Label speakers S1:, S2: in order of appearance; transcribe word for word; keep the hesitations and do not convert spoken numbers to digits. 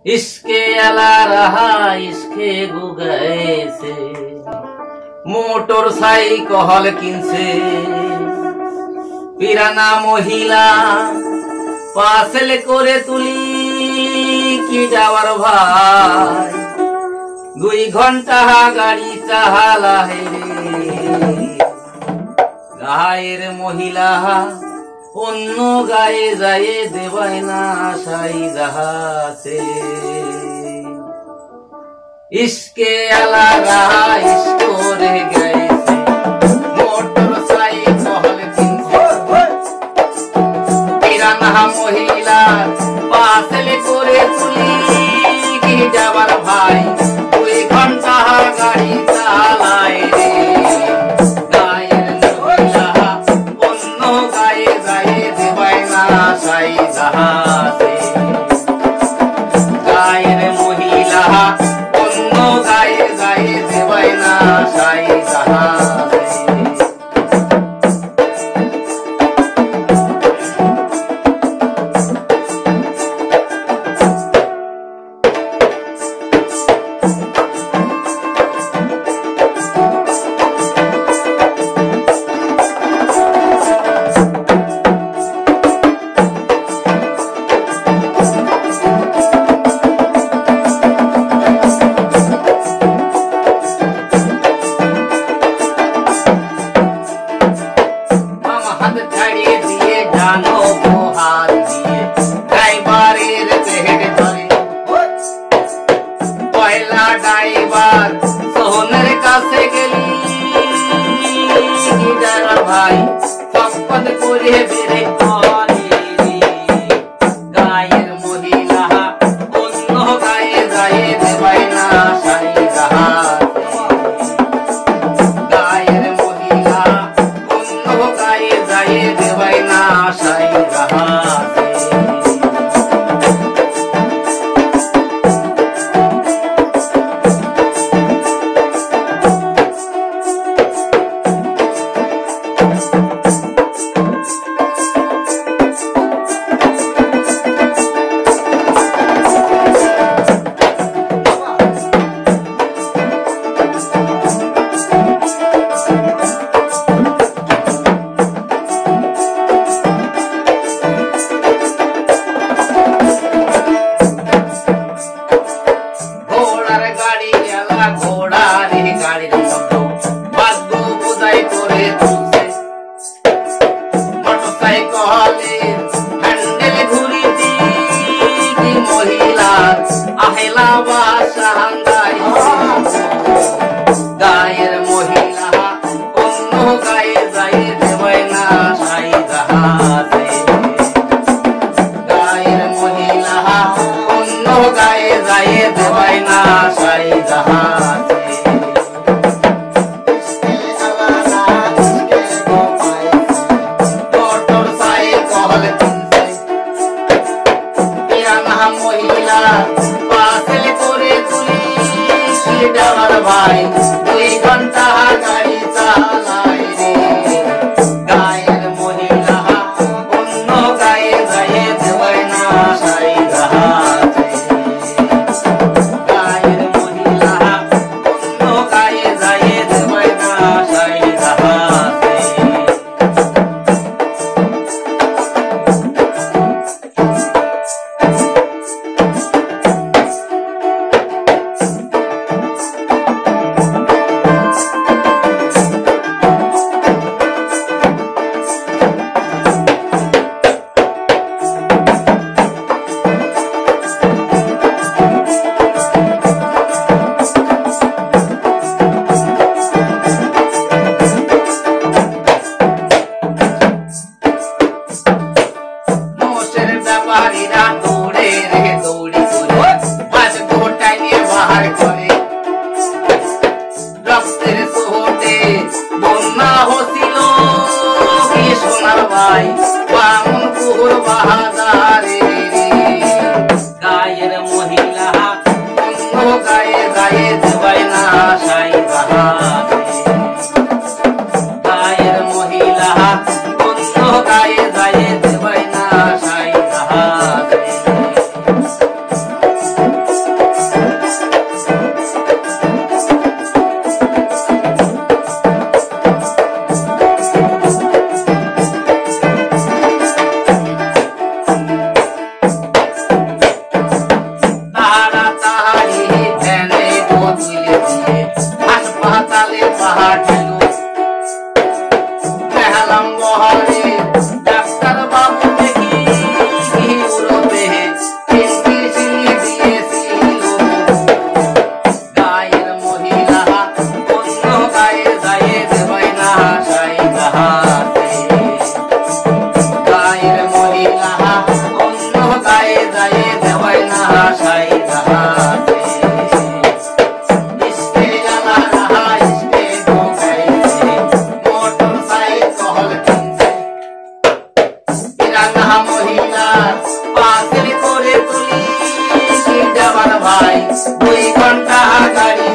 S1: इसके अला रहा इसके गुगए से मोटर साइकल किनसे पिराना महिला पार्सेल करे तुली की जावर भाई दुई घंटा गाड़ी चाहाला है रे गाয়ের महिला অন্য গায়ে যায় দেবায় না আশাই যাহাতে इसके अला रहा इसको रह गए मोटर साइकल किनसे पिराना महिला पार्सेल करे तुली की जावर भाई दुई घंटा गाड़ी चालाय रे गाয়ের महिला অন্য গায়ে যায় দেবায় না আশাই যাহাতে গায়ের महिला गाए गाए देवाय ना साई जाहाते सोहनर कासे गली भाई संपद करे बेरे गाয়ের महिला অন্য গায়ে যায় দেবায় না সাই যাহাতে গায়ের महिला অন্য গায়ে যায় দেবায় না সাই যাহাতে আহিলা বাসা হাঙ্গাই গায়ের महिला অন্য গায়ে যায় দেবায় না সাই যাহাতে গায়ের महिला অন্য গায়ে যায় দেবায় না সাই যাহাতে মোটর সাইকল কিনছে পিরানা महिला पार्सेल करे तुली की जावर भाई दुई घंटा गाड़ी चालाय रे गाয়ের महिला অন্য গায়ে যায় দেবায় না সাই যাহাতে গায়ের महिला অন্য গায়ে যায় দেবায় না সাই যাহাতে ভাই দুই ঘন্টা গাড়ি